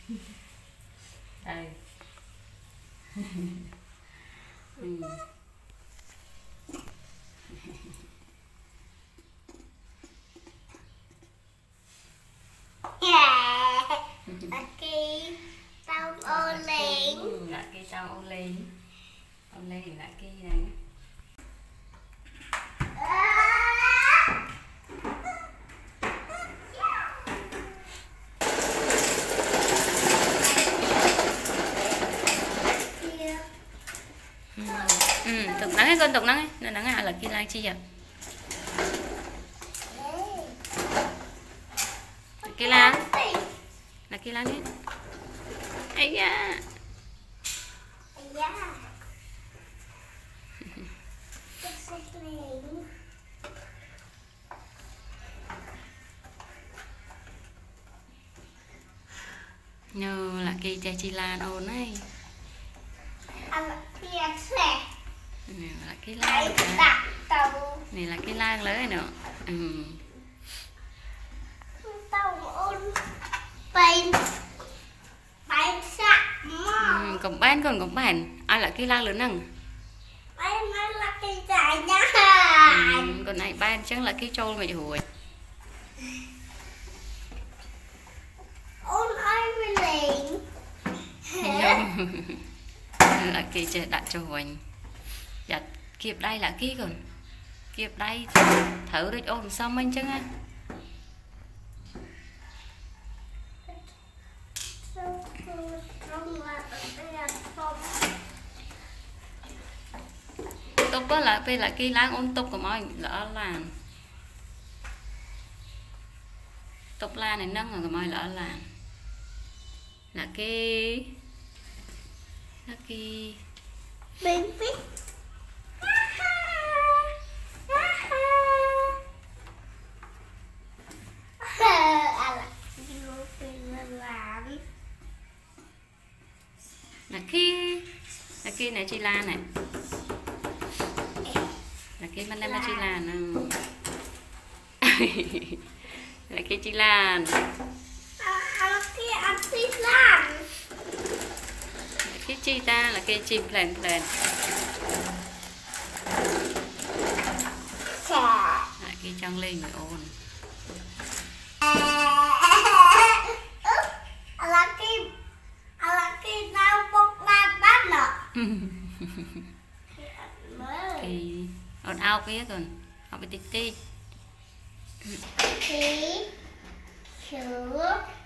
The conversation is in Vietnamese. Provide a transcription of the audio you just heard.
Đây. Cây tao ô lên. Là cây tao ô lên. Ô lên là cây này. Tục nắng ấy con, tục nắng ấy, nó nắng là kia lai chi à? Kia lan, là kia lan đấy. Ấy da. Nhờ là cây chè chi lan ôn ấy. Này là cái lan này là cái lan lớn nữa. Còn bán còn bán ai là cái lan lớn nằng còn này ban chắc là cái trâu mày hùi là cái chè đặt cho hoành giặt kịp đây là kia còn kịp đây thử được ôm xong anh chứ á tục đó là về là cái láng ôn tục của mọi lỡ làm tục la này nâng rồi của mọi lỡ làm là cái bên phía là kia này chi la này là cái bên đây mà chi la nè là cái chi lan cái chi ta là cái chim plan là cái trong lên người ôn thì ồn ao kia còn họ bị tít tít sữa